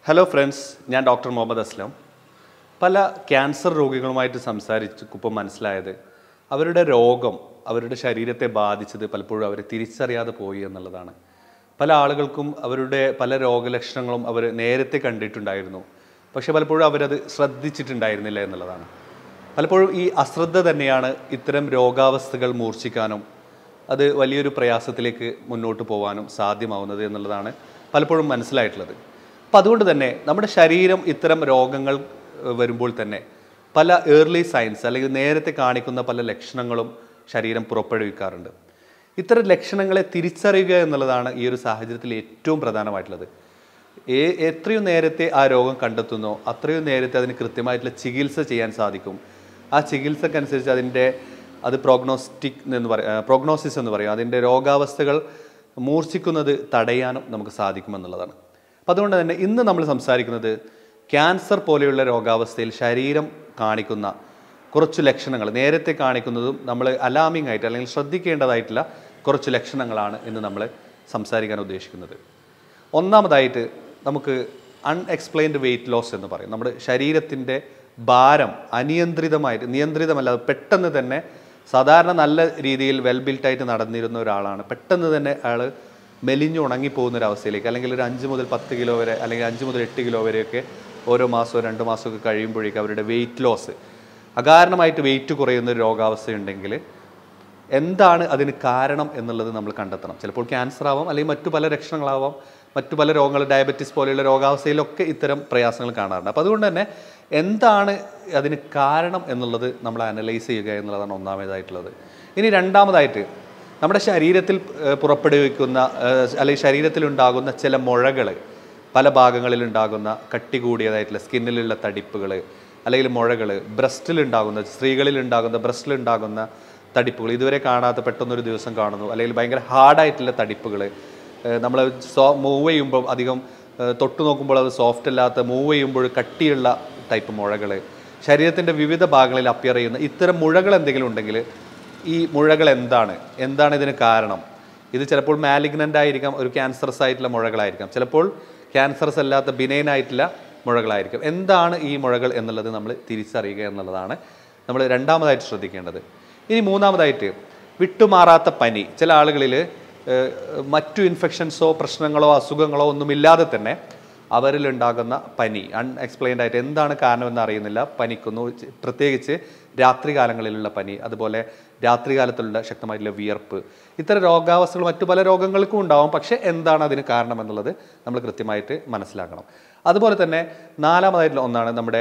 Hello friends, I am Dr. Muhammed Aslam. പല cancer രോഗികളുമായിട്ട് സംസാരിച്ചപ്പോൾ മനസ്സിലായത് അവരുടെ രോഗം അവരുടെ ശരീരത്തെ ബാധിച്ചത് പലപ്പോഴും അവരെ തിരിച്ചറിയാതെ പോയി എന്നുള്ളതാണ്. പല ആളുകൾക്കും അവരുടെ പല രോഗലക്ഷണങ്ങളും അവർ നേരത്തെ കണ്ടിട്ടുണ്ടായിരുന്നു. പക്ഷേ പലപ്പോഴും അവരത് ശ്രദ്ധിച്ചിട്ടുണ്ടായിരുന്നില്ല എന്നുള്ളതാണ്. പലപ്പോഴും ഈ അശ്രദ്ധ തന്നെയാണ് ഇത്തരം രോഗാവസ്ഥകൾ മൂർച്ഛിക്കാനും അത് വലിയൊരു പ്രയാസത്തിലേക്ക് മുന്നോട്ട് പോകാനും സാധ്യമാവുന്നത് എന്നുള്ളതാണ് പലപ്പോഴും മനസ്സിലായിട്ടുള്ളത്. അപ്പോൾ അതുകൊണ്ട് തന്നെ നമ്മുടെ ശരീരം ഇത്തരം രോഗങ്ങൾ വരുമ്പോൾ തന്നെ പല ഏർലി സയൻസ് അല്ലെങ്കിൽ നേരത്തെ കാണിക്കുന്ന പല ലക്ഷണങ്ങളും ശരീരം പുറപ്പെടുവിക്കാറുണ്ട്. ഇത്തരം ലക്ഷണങ്ങളെ തിരിച്ചറിയുക എന്നുള്ളതാണ് ഈ ഒരു സാഹചര്യത്തിൽ ഏറ്റവും പ്രധാനമായിട്ടുള്ളത്. എത്രയും നേരത്തെ ആ രോഗം കണ്ടെത്തുന്നോ അത്രയും നേരത്തെ അതിന് കൃത്യമായിട്ടുള്ള ചികിത്സ ചെയ്യാൻ സാധിക്കും. ആ ചികിത്സക്കനുസരിച്ച് അത് പ്രോഗ്നോസിസ് എന്ന് പറയും. അതിൻ്റെ രോഗാവസ്ഥകൾ മൂർച്ഛിക്കുന്നത് തടയാനും നമുക്ക് സാധിക്കുമെന്നുള്ളതാണ്. അപ്പം അതുകൊണ്ട് തന്നെ ഇന്ന് നമ്മൾ സംസാരിക്കുന്നത് ക്യാൻസർ പോലെയുള്ള രോഗാവസ്ഥയിൽ ശരീരം കാണിക്കുന്ന കുറച്ച് ലക്ഷണങ്ങൾ, നേരത്തെ കാണിക്കുന്നതും നമ്മൾ അലാമിംഗ് ആയിട്ട് അല്ലെങ്കിൽ ശ്രദ്ധിക്കേണ്ടതായിട്ടുള്ള കുറച്ച് ലക്ഷണങ്ങളാണ് ഇന്ന് നമ്മൾ സംസാരിക്കാൻ ഉദ്ദേശിക്കുന്നത്. ഒന്നാമതായിട്ട് നമുക്ക് അൺഎക്സ്പ്ലെയിൻഡ് വെയിറ്റ് ലോസ് എന്ന് പറയും. നമ്മുടെ ശരീരത്തിൻ്റെ ഭാരം നിയന്ത്രിതമല്ലാതെ പെട്ടെന്ന് തന്നെ സാധാരണ നല്ല രീതിയിൽ വെൽ ബിൽറ്റായിട്ട് നടന്നിരുന്ന ഒരാളാണ് പെട്ടെന്ന് തന്നെ അയാൾ മെലിഞ്ഞു ഉണങ്ങിപ്പോകുന്ന ഒരവസ്ഥയിലേക്ക്, അല്ലെങ്കിൽ ഒരു 5 മുതൽ 10 കിലോ വരെ അല്ലെങ്കിൽ 5 മുതൽ 8 കിലോ വരെയൊക്കെ ഓരോ മാസമോ 2 മാസമൊക്കെ കഴിയുമ്പോഴേക്കും അവരുടെ വെയിറ്റ് ലോസ്, അകാരണമായിട്ട് വെയിറ്റ് കുറയുന്ന ഒരു രോഗാവസ്ഥയുണ്ടെങ്കിൽ എന്താണ് അതിന് കാരണം എന്നുള്ളത് നമ്മൾ കണ്ടെത്തണം. ചിലപ്പോൾ ക്യാൻസർ ആവാം, അല്ലെങ്കിൽ മറ്റു പല ലക്ഷണങ്ങളാവാം, മറ്റു പല രോഗങ്ങൾ, ഡയബറ്റീസ് പോലെയുള്ള രോഗാവസ്ഥയിലൊക്കെ ഇത്തരം പ്രയാസങ്ങൾ കാണാറുണ്ട്. അപ്പോൾ അതുകൊണ്ട് തന്നെ എന്താണ് അതിന് കാരണം എന്നുള്ളത് നമ്മൾ അനലൈസ് ചെയ്യുക എന്നുള്ളതാണ് ഒന്നാമതായിട്ടുള്ളത്. ഇനി രണ്ടാമതായിട്ട് നമ്മുടെ ശരീരത്തിൽ പുറപ്പെടുവിക്കുന്ന അല്ലെങ്കിൽ ശരീരത്തിലുണ്ടാകുന്ന ചില മുഴകൾ, പല ഭാഗങ്ങളിലുണ്ടാകുന്ന കട്ടി കൂടിയതായിട്ടുള്ള സ്കിന്നിലുള്ള തടിപ്പുകൾ അല്ലെങ്കിൽ മുഴകൾ, സ്ത്രീകളിലുണ്ടാകുന്ന ബ്രസ്റ്റിലുണ്ടാകുന്ന തടിപ്പുകൾ, ഇതുവരെ കാണാത്ത പെട്ടെന്നൊരു ദിവസം കാണുന്നു, അല്ലെങ്കിൽ ഭയങ്കര ഹാർഡായിട്ടുള്ള തടിപ്പുകൾ, നമ്മൾ മൂവ് ചെയ്യുമ്പോൾ അധികം തൊട്ട് നോക്കുമ്പോൾ അത് സോഫ്റ്റ് അല്ലാത്ത, മൂവ് ചെയ്യുമ്പോൾ കട്ടിയുള്ള ടൈപ്പ് മുഴകൾ, ശരീരത്തിൻ്റെ വിവിധ ഭാഗങ്ങളിൽ അപ്പിയർ ചെയ്യുന്ന ഇത്തരം മുഴകൾ എന്തെങ്കിലും ഉണ്ടെങ്കിൽ ഈ മുഴകൾ എന്താണ് ഇതിന് കാരണം? ഇത് ചിലപ്പോൾ മാലിഗ്നൻ്റ് ആയിരിക്കാം, ഒരു ക്യാൻസറസ് ആയിട്ടുള്ള മുഴകളായിരിക്കാം, ചിലപ്പോൾ ക്യാൻസറസ് അല്ലാത്ത ബിനൈൻ ആയിട്ടുള്ള മുഴകളായിരിക്കും. എന്താണ് ഈ മുഴകൾ എന്നുള്ളത് നമ്മൾ തിരിച്ചറിയുക എന്നുള്ളതാണ് നമ്മൾ രണ്ടാമതായിട്ട് ശ്രദ്ധിക്കേണ്ടത്. ഇനി മൂന്നാമതായിട്ട് വിട്ടുമാറാത്ത പനി. ചില ആളുകളിൽ മറ്റു ഇൻഫെക്ഷൻസോ പ്രശ്നങ്ങളോ അസുഖങ്ങളോ ഒന്നുമില്ലാതെ തന്നെ അവരിലുണ്ടാകുന്ന പനി അൺഎക്സ്പ്ലെയിൻഡ് ആയിട്ട് എന്താണ് കാരണമെന്ന് അറിയുന്നില്ല, പനിക്കുന്നു. പ്രത്യേകിച്ച് രാത്രികാലങ്ങളിലുള്ള പനി, അതുപോലെ രാത്രികാലത്തുള്ള ശക്തമായിട്ടുള്ള വിയർപ്പ്, ഇത്തരം രോഗാവസ്ഥകൾ മറ്റു പല രോഗങ്ങൾക്കും ഉണ്ടാവും. പക്ഷേ എന്താണ് അതിന് കാരണം എന്നുള്ളത് നമ്മൾ കൃത്യമായിട്ട് മനസ്സിലാക്കണം. അതുപോലെ തന്നെ നാലാമതായിട്ടുള്ള ഒന്നാണ് നമ്മുടെ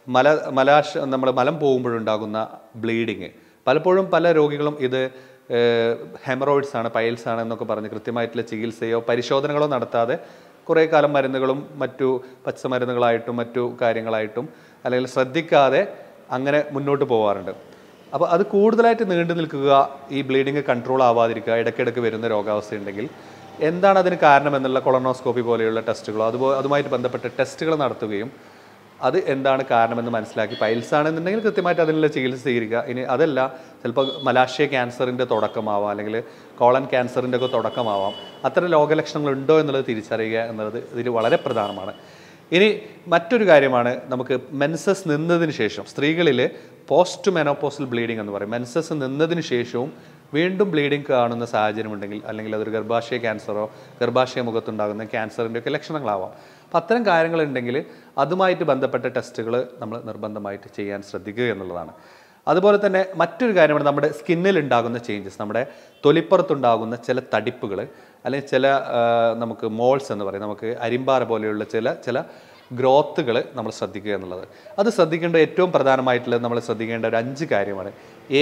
നമ്മൾ മലം പോകുമ്പോഴുണ്ടാകുന്ന ബ്ലീഡിങ്. പലപ്പോഴും പല രോഗികളും ഇത് ഹെമറോയിഡ്സ് ആണ്, പൈൽസ് ആണ് എന്നൊക്കെ പറഞ്ഞ് കൃത്യമായിട്ടുള്ള ചികിത്സയോ പരിശോധനകളോ നടത്താതെ കുറേ കാലം മരുന്നുകളും മറ്റു പച്ചമരുന്നുകളായിട്ടും മറ്റു കാര്യങ്ങളായിട്ടും അല്ലെങ്കിൽ ശ്രദ്ധിക്കാതെ അങ്ങനെ മുന്നോട്ട് പോകാറുണ്ട്. അപ്പോൾ അത് കൂടുതലായിട്ട് നീണ്ടു നിൽക്കുക, ഈ ബ്ലീഡിങ് കൺട്രോൾ ആവാതിരിക്കുക, ഇടയ്ക്കിടയ്ക്ക് വരുന്ന രോഗാവസ്ഥയുണ്ടെങ്കിൽ എന്താണ് അതിന് കാരണം എന്നുള്ള കൊളോണോസ്കോപ്പി പോലെയുള്ള ടെസ്റ്റുകളോ അതുമായിട്ട് ബന്ധപ്പെട്ട ടെസ്റ്റുകൾ നടത്തുകയും അത് എന്താണ് കാരണമെന്ന് മനസ്സിലാക്കി, പൈൽസ് ആണെന്നുണ്ടെങ്കിൽ കൃത്യമായിട്ട് അതിനുള്ള ചികിത്സ സ്വീകരിക്കുക. ഇനി അതല്ല, ചിലപ്പോൾ മലാശയ ക്യാൻസറിൻ്റെ തുടക്കമാവാം, അല്ലെങ്കിൽ കോളൻ ക്യാൻസറിൻ്റെ ഒക്കെ തുടക്കമാവാം. അത്തരം രോഗലക്ഷണങ്ങൾ ഉണ്ടോ എന്നുള്ളത് തിരിച്ചറിയുക എന്നുള്ളത് ഇതിൽ വളരെ പ്രധാനമാണ്. ഇനി മറ്റൊരു കാര്യമാണ്, നമുക്ക് മെൻസസ് നിന്നതിന് ശേഷം സ്ത്രീകളിൽ പോസ്റ്റ് മെനോപോസൽ ബ്ലീഡിംഗ് എന്ന് പറയും. മെൻസസ് നിന്നതിന് ശേഷവും വീണ്ടും ബ്ലീഡിങ് കാണുന്ന സാഹചര്യം ഉണ്ടെങ്കിൽ, അല്ലെങ്കിൽ അതൊരു ഗർഭാശയ ക്യാൻസറോ ഗർഭാശയ മുഖത്തുണ്ടാകുന്ന ക്യാൻസറിൻ്റെ ഒക്കെ ലക്ഷണങ്ങളാവാം. അപ്പം അത്തരം കാര്യങ്ങളുണ്ടെങ്കിൽ അതുമായിട്ട് ബന്ധപ്പെട്ട ടെസ്റ്റുകൾ നമ്മൾ നിർബന്ധമായിട്ട് ചെയ്യാൻ ശ്രദ്ധിക്കുക എന്നുള്ളതാണ്. അതുപോലെ തന്നെ മറ്റൊരു കാര്യമാണ് നമ്മുടെ സ്കിന്നിൽ ഉണ്ടാകുന്ന ചേഞ്ചസ്, നമ്മുടെ തൊലിപ്പുറത്തുണ്ടാകുന്ന ചില തടിപ്പുകൾ, അല്ലെങ്കിൽ ചില നമുക്ക് മോൾസ് എന്ന് പറയും, നമുക്ക് അരിമ്പാറ പോലെയുള്ള ചില ഗ്രോത്തുകൾ നമ്മൾ ശ്രദ്ധിക്കുക എന്നുള്ളത്. അത് ശ്രദ്ധിക്കേണ്ട ഏറ്റവും പ്രധാനമായിട്ടുള്ളത് നമ്മൾ ശ്രദ്ധിക്കേണ്ട ഒരു 5 കാര്യമാണ്.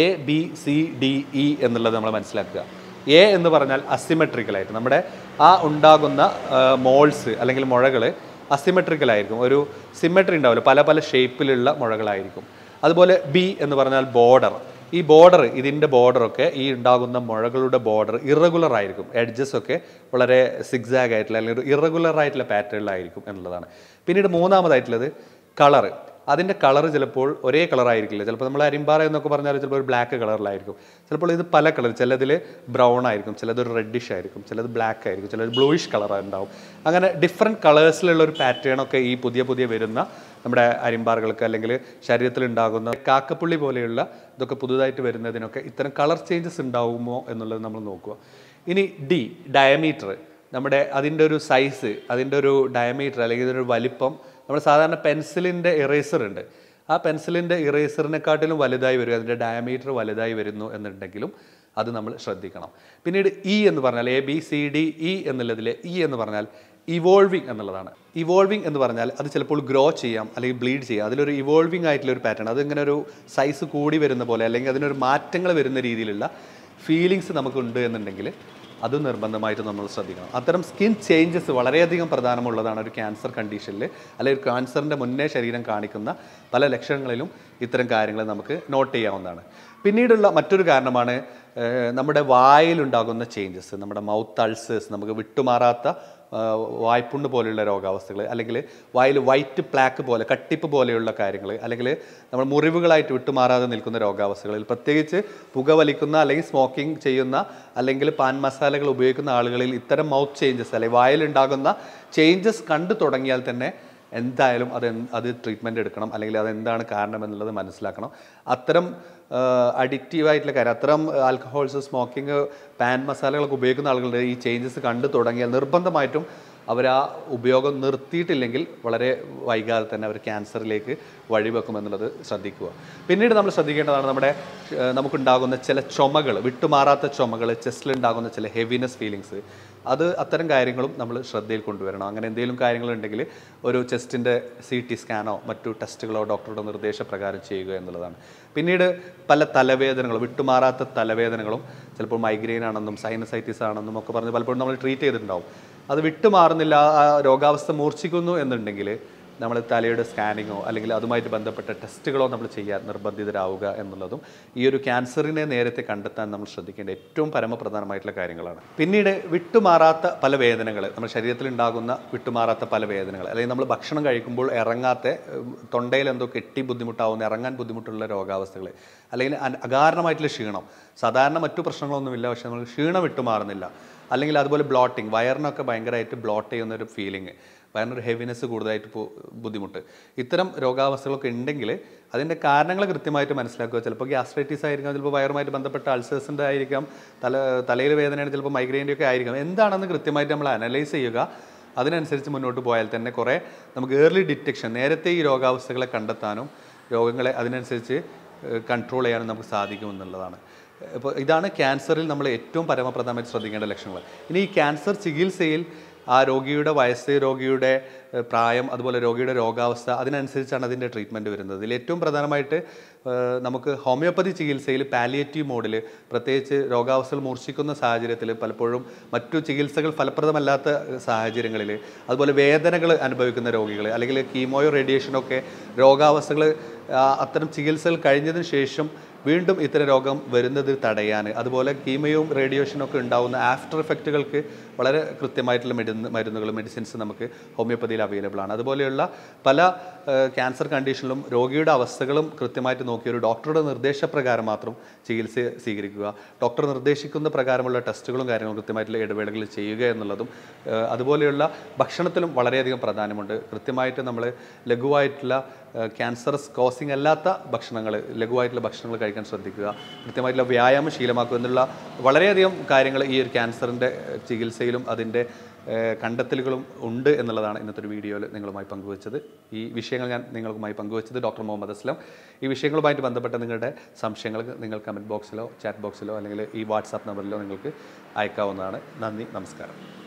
ABCDE എന്നുള്ളത് നമ്മൾ മനസ്സിലാക്കുക. എ എന്ന് പറഞ്ഞാൽ അസിമെട്രിക്കലായിട്ട് നമ്മുടെ ആ ഉണ്ടാകുന്ന മോൾസ് അല്ലെങ്കിൽ മുഴകൾ അസിമെട്രിക്കലായിരിക്കും, ഒരു സിമെട്രി ഉണ്ടാവില്ല, പല പല ഷേപ്പിലുള്ള മുഴകളായിരിക്കും. അതുപോലെ ബി എന്ന് പറഞ്ഞാൽ ബോർഡർ. ഈ ഇതിൻ്റെ ബോർഡറൊക്കെ, ഈ ഉണ്ടാകുന്ന മുഴകളുടെ ബോർഡർ ഇറഗുലർ ആയിരിക്കും, എഡ്ജസ് ഒക്കെ വളരെ സിഗ്സാഗ് ആയിട്ടുള്ള അല്ലെങ്കിൽ ഒരു ഇറഗുലർ ആയിട്ടുള്ള പാറ്റേണിലായിരിക്കും എന്നുള്ളതാണ്. പിന്നീട് മൂന്നാമതായിട്ടുള്ളത് കളറ്. അതിൻ്റെ കളർ ചിലപ്പോൾ ഒരേ കളറായിരിക്കില്ല. ചിലപ്പോൾ നമ്മൾ അരിമ്പാറ എന്നൊക്കെ പറഞ്ഞാൽ ചിലപ്പോൾ ഒരു ബ്ലാക്ക് കളറിലായിരിക്കും. ചിലപ്പോൾ ഇത് പല കളർ, ചിലതിൽ ബ്രൗൺ ആയിരിക്കും, ചിലതൊരു റെഡിഷ് ആയിരിക്കും, ചിലത് ബ്ലാക്ക് ആയിരിക്കും, ചിലത് ബ്ലൂയിഷ് കളർ ഉണ്ടാവും. അങ്ങനെ ഡിഫറെൻറ്റ് കളേഴ്സിലുള്ള ഒരു പാറ്റേണൊക്കെ ഈ പുതിയ വരുന്ന നമ്മുടെ അരിമ്പാറുകൾക്ക് അല്ലെങ്കിൽ ശരീരത്തിലുണ്ടാകുന്ന കാക്കപ്പുള്ളി പോലെയുള്ള ഇതൊക്കെ പുതുതായിട്ട് വരുന്നതിനൊക്കെ ഇത്തരം കളർ ചേഞ്ചസ് ഉണ്ടാകുമോ എന്നുള്ളത് നമ്മൾ നോക്കുക. ഇനി ഡയമീറ്റർ, നമ്മുടെ അതിൻ്റെ ഒരു സൈസ്, അതിൻ്റെ ഒരു ഡയമീറ്റർ അല്ലെങ്കിൽ ഇതിൻ്റെ ഒരു വലിപ്പം, നമ്മൾ സാധാരണ പെൻസിലിൻ്റെ ഇറേസർ ഉണ്ട്, ആ പെൻസിലിൻ്റെ ഇറേസറിനെക്കാട്ടിലും വലുതായി വരും, അതിൻ്റെ ഡയമീറ്റർ വലുതായി വരുന്നു എന്നുണ്ടെങ്കിലും അത് നമ്മൾ ശ്രദ്ധിക്കണം. പിന്നീട് എന്ന് പറഞ്ഞാൽ ABCD എന്നുള്ളതിൽ എന്ന് പറഞ്ഞാൽ ഇവോൾവിങ് എന്നുള്ളതാണ്. ഇവോൾവിങ് എന്ന് പറഞ്ഞാൽ അത് ചിലപ്പോൾ ഗ്രോ ചെയ്യാം അല്ലെങ്കിൽ ബ്ലീഡ് ചെയ്യാം. അതിലൊരു ഇവോൾവിങ് ആയിട്ടുള്ള ഒരു പാറ്റേൺ, അതിങ്ങനെ ഒരു സൈസ് കൂടി വരുന്ന പോലെ അല്ലെങ്കിൽ അതിനൊരു മാറ്റങ്ങൾ വരുന്ന രീതിയിലുള്ള ഫീലിങ്സ് നമുക്കുണ്ട് എന്നുണ്ടെങ്കിൽ അത് നിർബന്ധമായിട്ട് നമ്മൾ ശ്രദ്ധിക്കണം. അത്തരം സ്കിൻ ചേഞ്ചസ് വളരെയധികം പ്രധാനമുള്ളതാണ് ഒരു ക്യാൻസർ കണ്ടീഷനിൽ, അല്ലെങ്കിൽ ക്യാൻസറിൻ്റെ മുന്നേ ശരീരം കാണിക്കുന്ന പല ലക്ഷണങ്ങളിലും ഇത്തരം കാര്യങ്ങൾ നമുക്ക് നോട്ട് ചെയ്യാവുന്നതാണ്. പിന്നീടുള്ള മറ്റൊരു കാരണമാണ് നമ്മുടെ വായിലുണ്ടാകുന്ന ചേഞ്ചസ്, നമ്മുടെ മൗത്ത് അൾസേഴ്സ്, നമുക്ക് വിട്ടുമാറാത്ത വായ്പുണ്ണ് പോലെയുള്ള രോഗാവസ്ഥകൾ, അല്ലെങ്കിൽ വായിൽ വൈറ്റ് പ്ലാക്ക് പോലെ കട്ടിപ്പ് പോലെയുള്ള കാര്യങ്ങൾ, അല്ലെങ്കിൽ നമ്മൾ മുറിവുകളായിട്ട് വിട്ടുമാറാതെ നിൽക്കുന്ന രോഗാവസ്ഥകളിൽ, പ്രത്യേകിച്ച് പുകവലിക്കുന്ന അല്ലെങ്കിൽ സ്മോക്കിംഗ് ചെയ്യുന്ന അല്ലെങ്കിൽ പാൻ മസാലകൾ ഉപയോഗിക്കുന്ന ആളുകളിൽ ഇത്തരം മൗത്ത് ചേഞ്ചസ് അല്ലെങ്കിൽ വായിലുണ്ടാകുന്ന ചേഞ്ചസ് കണ്ടു തുടങ്ങിയാൽ തന്നെ എന്തായാലും അത് ട്രീറ്റ്മെൻറ്റ് എടുക്കണം, അല്ലെങ്കിൽ അതെന്താണ് കാരണം എന്നുള്ളത് മനസ്സിലാക്കണം. അത്തരം അഡിക്റ്റീവായിട്ടുള്ള കാര്യം, അത്തരം ആൽക്കഹോൾസ്, സ്മോക്കിംഗ്, പാൻ മസാലകളൊക്കെ ഉപയോഗിക്കുന്ന ആളുകളുടെ ഈ ചേഞ്ചസ് കണ്ടു തുടങ്ങിയാൽ നിർബന്ധമായിട്ടും അവർ ആ ഉപയോഗം നിർത്തിയിട്ടില്ലെങ്കിൽ വളരെ വൈകാതെ തന്നെ അവർ ക്യാൻസറിലേക്ക് വഴിവെക്കുമെന്നുള്ളത് ശ്രദ്ധിക്കുക. പിന്നീട് നമ്മൾ ശ്രദ്ധിക്കേണ്ടതാണ് നമുക്കുണ്ടാകുന്ന ചില ചുമകൾ, വിട്ടുമാറാത്ത ചുമകൾ, ചെസ്റ്റിലുണ്ടാകുന്ന ചില ഹെവിനെസ് ഫീലിങ്സ്, അത്തരം കാര്യങ്ങളും നമ്മൾ ശ്രദ്ധയിൽ കൊണ്ടുവരണം. അങ്ങനെ എന്തെങ്കിലും കാര്യങ്ങളുണ്ടെങ്കിൽ ഒരു ചെസ്റ്റിൻ്റെ CT സ്കാനോ മറ്റു ടെസ്റ്റുകളോ ഡോക്ടറുടെ നിർദ്ദേശപ്രകാരം ചെയ്യുക എന്നുള്ളതാണ്. പിന്നീട് പല തലവേദനകളും, വിട്ടുമാറാത്ത തലവേദനകളും, ചിലപ്പോൾ മൈഗ്രെയിൻ ആണെന്നും സൈനസൈറ്റിസ് ആണെന്നും ഒക്കെ പറഞ്ഞ് പലപ്പോഴും നമ്മൾ ട്രീറ്റ് ചെയ്തിട്ടുണ്ടാവും. അത് വിട്ടുമാറുന്നില്ല, ആ രോഗാവസ്ഥ മൂർച്ഛിക്കുന്നു എന്നുണ്ടെങ്കിൽ നമ്മൾ തലയുടെ സ്കാനിങ്ങോ അല്ലെങ്കിൽ അതുമായിട്ട് ബന്ധപ്പെട്ട ടെസ്റ്റുകളോ നമ്മൾ ചെയ്യാൻ നിർബന്ധിതരാവുക എന്നുള്ളതും ഈ ഒരു ക്യാൻസറിനെ നേരത്തെ കണ്ടെത്താൻ നമ്മൾ ശ്രദ്ധിക്കേണ്ട ഏറ്റവും പരമപ്രധാനമായിട്ടുള്ള കാര്യങ്ങളാണ്. പിന്നീട് വിട്ടുമാറാത്ത പല വേദനകൾ, നമ്മുടെ ശരീരത്തിലുണ്ടാകുന്ന വിട്ടുമാറാത്ത പല വേദനകൾ, അല്ലെങ്കിൽ നമ്മൾ ഭക്ഷണം കഴിക്കുമ്പോൾ ഇറങ്ങാത്ത, തൊണ്ടയിൽ എന്തോ കെട്ടി ബുദ്ധിമുട്ടാവുന്ന, ഇറങ്ങാൻ ബുദ്ധിമുട്ടുള്ള രോഗാവസ്ഥകൾ, അല്ലെങ്കിൽ അകാരണമായിട്ടുള്ള ക്ഷീണം, സാധാരണ മറ്റു പ്രശ്നങ്ങളൊന്നുമില്ല പക്ഷെ നമ്മൾ ക്ഷീണം വിട്ടുമാറുന്നില്ല, അല്ലെങ്കിൽ അതുപോലെ ബ്ലോട്ടിങ്, വയറിനൊക്കെ ഭയങ്കരമായിട്ട് ബ്ലോട്ട് ചെയ്യുന്നൊരു ഫീലിംഗ്, വയറിനൊരു ഹെവിനെസ് കൂടുതലായിട്ട് ബുദ്ധിമുട്ട്, ഇത്തരം രോഗാവസ്ഥകളൊക്കെ ഉണ്ടെങ്കിൽ അതിൻ്റെ കാരണങ്ങൾ കൃത്യമായിട്ട് മനസ്സിലാക്കുക. ചിലപ്പോൾ ഗ്യാസ്ട്രൈറ്റിസ് ആയിരിക്കാം, ചിലപ്പോൾ വയറുമായിട്ട് ബന്ധപ്പെട്ട അൾസേഴ്സിൻ്റെ ആയിരിക്കാം, തലയിൽ വേദനയാണ്, ചിലപ്പോൾ മൈഗ്രെയിൻ്റെ ഒക്കെ ആയിരിക്കാം. എന്താണെന്ന് കൃത്യമായിട്ട് നമ്മൾ അനലൈസ് ചെയ്യുക. അതിനനുസരിച്ച് മുന്നോട്ട് പോയാൽ തന്നെ കുറേ നമുക്ക് ഏർലി ഡിറ്റക്ഷൻ, നേരത്തെ ഈ രോഗാവസ്ഥകളെ കണ്ടെത്താനും രോഗങ്ങളെ അതിനനുസരിച്ച് കൺട്രോൾ ചെയ്യാനും നമുക്ക് സാധിക്കുമെന്നുള്ളതാണ്. ഇപ്പോൾ ഇതാണ് ക്യാൻസറിൽ നമ്മൾ ഏറ്റവും പരമപ്രധാനമായിട്ട് ശ്രദ്ധിക്കേണ്ട ലക്ഷണങ്ങൾ. ഇനി ഈ ക്യാൻസർ ചികിത്സയിൽ ആ രോഗിയുടെ വയസ്സ്, രോഗിയുടെ പ്രായം, അതുപോലെ രോഗിയുടെ രോഗാവസ്ഥ, അതിനനുസരിച്ചാണ് അതിൻ്റെ ട്രീറ്റ്മെൻറ്റ് വരുന്നത്. ഇതിൽ ഏറ്റവും പ്രധാനമായിട്ട് നമുക്ക് ഹോമിയോപ്പതി ചികിത്സയിൽ പാലിയേറ്റീവ് മോഡിൽ, പ്രത്യേകിച്ച് രോഗാവസ്ഥകൾ മൂർച്ഛിക്കുന്ന സാഹചര്യത്തിൽ, പലപ്പോഴും മറ്റു ചികിത്സകൾ ഫലപ്രദമല്ലാത്ത സാഹചര്യങ്ങളിൽ, അതുപോലെ വേദനകൾ അനുഭവിക്കുന്ന രോഗികൾ, അല്ലെങ്കിൽ കീമോയോ റേഡിയേഷനൊക്കെ രോഗാവസ്ഥകൾ അത്തരം ചികിത്സകൾ കഴിഞ്ഞതിന് ശേഷം വീണ്ടും ഇത്തരം രോഗം വരുന്നത് തടയാൻ, അതുപോലെ കീമോയും റേഡിയേഷനും ഒക്കെ ഉണ്ടാകുന്ന ആഫ്റ്റർ എഫക്റ്റുകൾക്ക് വളരെ കൃത്യമായിട്ടുള്ള മരുന്നുകൾ, മെഡിസിൻസ് നമുക്ക് ഹോമിയോപ്പതിയിൽ അവൈലബിൾ ആണ്. അതുപോലെയുള്ള പല ക്യാൻസർ കണ്ടീഷനിലും രോഗിയുടെ അവസ്ഥകളും കൃത്യമായിട്ട് നോക്കി ഒരു ഡോക്ടറുടെ നിർദ്ദേശപ്രകാരം മാത്രം ചികിത്സ സ്വീകരിക്കുക. ഡോക്ടർ നിർദ്ദേശിക്കുന്ന പ്രകാരമുള്ള ടെസ്റ്റുകളും കാര്യങ്ങളും കൃത്യമായിട്ടുള്ള ഇടവേളകളിൽ ചെയ്യുക എന്നുള്ളതും, അതുപോലെയുള്ള ഭക്ഷണത്തിലും വളരെയധികം പ്രാധാന്യമുണ്ട്. കൃത്യമായിട്ട് നമ്മൾ ലഘുവായിട്ടുള്ള ക്യാൻസറസ് കോസിങ് അല്ലാത്ത ഭക്ഷണങ്ങൾ, ലഘുവായിട്ടുള്ള ഭക്ഷണങ്ങൾ കഴിക്കാൻ ശ്രദ്ധിക്കുക. കൃത്യമായിട്ടുള്ള വ്യായാമം ശീലമാക്കുക എന്നുള്ള വളരെയധികം കാര്യങ്ങൾ ഈ ഒരു ക്യാൻസറിൻ്റെ ചികിത്സയിലും അതിൻ്റെ കണ്ടെത്തലുകളും ഉണ്ട് എന്നുള്ളതാണ് ഇന്നത്തെ ഒരു വീഡിയോയിൽ നിങ്ങളുമായി പങ്കുവച്ചത്. ഈ വിഷയങ്ങൾ ഞാൻ നിങ്ങളുമായി പങ്കുവച്ചത് ഡോക്ടർ മുഹമ്മദ് അസ്ലം. ഈ വിഷയങ്ങളുമായിട്ട് ബന്ധപ്പെട്ട നിങ്ങളുടെ സംശയങ്ങൾ നിങ്ങൾ കമൻറ്റ് ബോക്സിലോ ചാറ്റ് ബോക്സിലോ അല്ലെങ്കിൽ ഈ വാട്സാപ്പ് നമ്പറിലോ നിങ്ങൾക്ക് അയക്കാവുന്നതാണ്. നന്ദി, നമസ്കാരം.